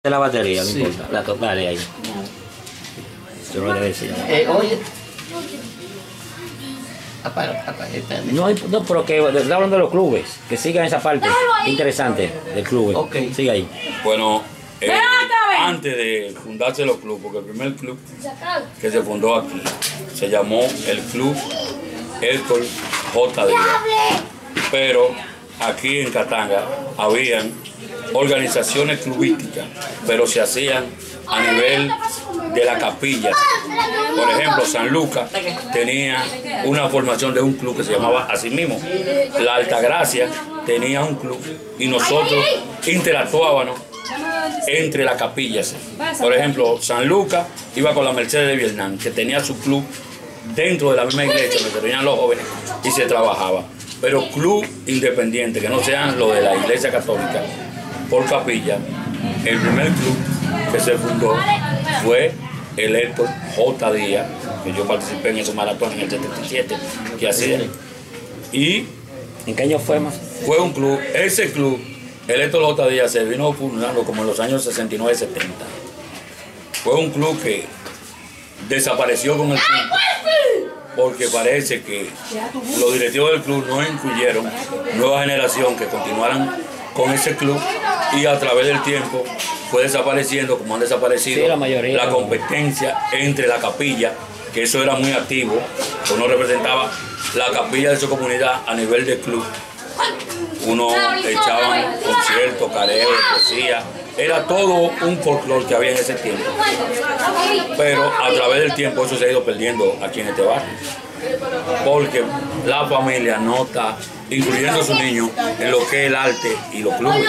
de la batería, no Sí. importa. Dale ahí. Yo no le decía. Oye. Apaga, espérate. No, no, pero que está hablando de los clubes, que sigan esa parte interesante del club. Ok. Sigue ahí. Bueno, antes de fundarse los clubes, porque el primer club que se fundó aquí se llamó el Club Héctor J. Díaz. Pero aquí en Katanga habían organizaciones clubísticas, pero se hacían a nivel de la capilla. Por ejemplo, San Lucas tenía una formación de un club que se llamaba así mismo. La Altagracia tenía un club y nosotros interactuábamos entre las capillas. Por ejemplo, San Lucas iba con la Mercedes de Vietnam, que tenía su club dentro de la misma iglesia donde se reunían los jóvenes y se trabajaba. Pero club independiente, que no sean los de la iglesia católica, por capilla, el primer club que se fundó fue el Héctor J. Díaz, que yo participé en ese maratón en el 77 que hacía. Y ¿En qué año fue más? fue un club, ese club, el Héctor J. Díaz se vino fundando como en los años 69-70. Fue un club que desapareció con el tiempo, porque parece que los directivos del club no incluyeron nueva generación que continuaran con ese club, y a través del tiempo fue desapareciendo, como han desaparecido Sí, la mayoría, la ¿no? competencia entre la capilla, que eso era muy activo, uno representaba la capilla de su comunidad a nivel de club. Uno echaban conciertos, careos, poesía, era todo un folclore que había en ese tiempo. Pero a través del tiempo eso se ha ido perdiendo aquí en este barrio, porque la familia no está incluyendo a sus niños en lo que es el arte y los clubes.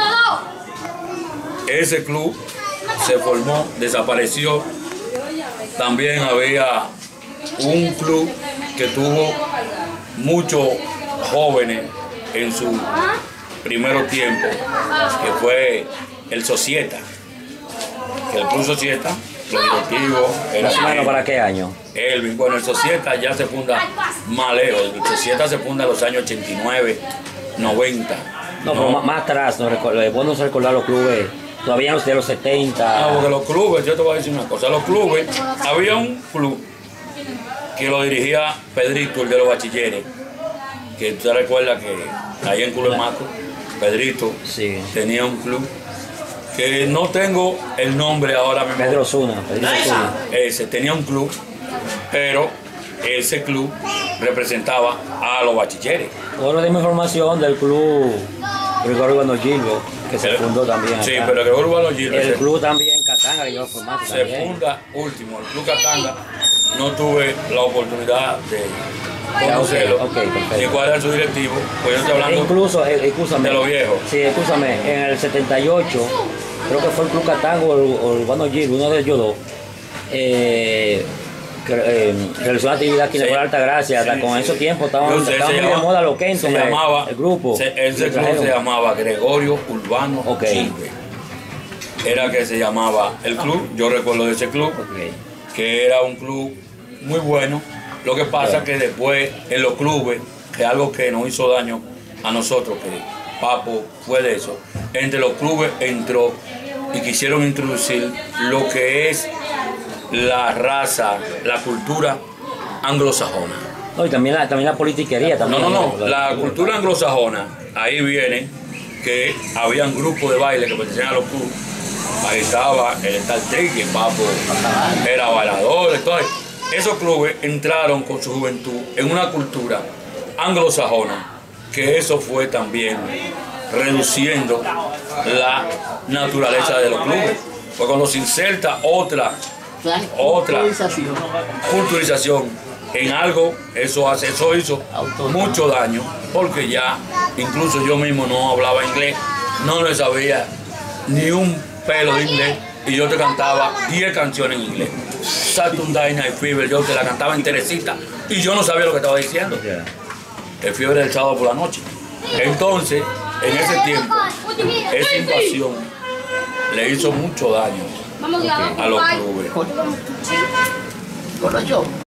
Ese club se formó, desapareció. También había un club que tuvo muchos jóvenes en su primer tiempo, que fue el Societa. Que el Club Societa, los directivos eran Más o menos, ¿para qué año? Elvin. Bueno, el Societa ya se funda más lejos. El Societa se funda en los años 89, 90. No, pero más atrás, no es bueno recordar los clubes, todavía de los 70. No, porque los clubes, yo te voy a decir una cosa, los clubes, había un club que lo dirigía Pedrito, el de los bachilleres, que tú te recuerdas que ahí en Club Maco, Pedrito Sí. tenía un club, que no tengo el nombre ahora mismo. Pedro Zuna. Ese tenía un club, pero ese club representaba a los bachilleres. Ahora dimos información del club Gregorio Urbano Gilbert, que se fundó también. Sí, acá. pero Gregorio Urbano Gilbert El club también Katanga, que yo formato se también. funda último. El Club Katanga no tuve la oportunidad de conocerlo. Ok, perfecto. Ni cuál era su directivo, pues yo estoy hablando Incluso, escúchame. de los viejos. Sí, escúchame, en el 78, creo que fue el Club Katanga o el Urbano Gilbert, uno de ellos dos, realizó una actividad aquí en la Altagracia. Hasta con esos tiempos estaban muy de moda los Kenton, se llamaba, el grupo. Ese club se llamaba Gregorio Urbano Ok. Gilbert. Era que se llamaba el club, yo recuerdo de ese club, Ok. que era un club muy bueno. Lo que pasa que después en los clubes, que es algo que nos hizo daño a nosotros, que Papo fue de eso, entre los clubes entró y quisieron introducir lo que es la raza, la cultura anglosajona. No, y también la politiquería. También, No, la cultura anglosajona, ahí viene que habían grupos de baile que pertenecían a los clubes. Ahí estaba el Star Trek, el Papo era bailador. Entonces, esos clubes entraron con su juventud en una cultura anglosajona, que eso fue también reduciendo la naturaleza de los clubes. Pues cuando se inserta otra culturización en algo, eso hizo mucho daño, porque ya incluso yo mismo no hablaba inglés, no le sabía ni un pelo de inglés, y yo te cantaba 10 canciones en inglés. Saturday Night Fever, yo te la cantaba enterecita y yo no sabía lo que estaba diciendo. El fiebre del sábado por la noche. Entonces, en ese tiempo, esa invasión le hizo mucho daño a los clubes.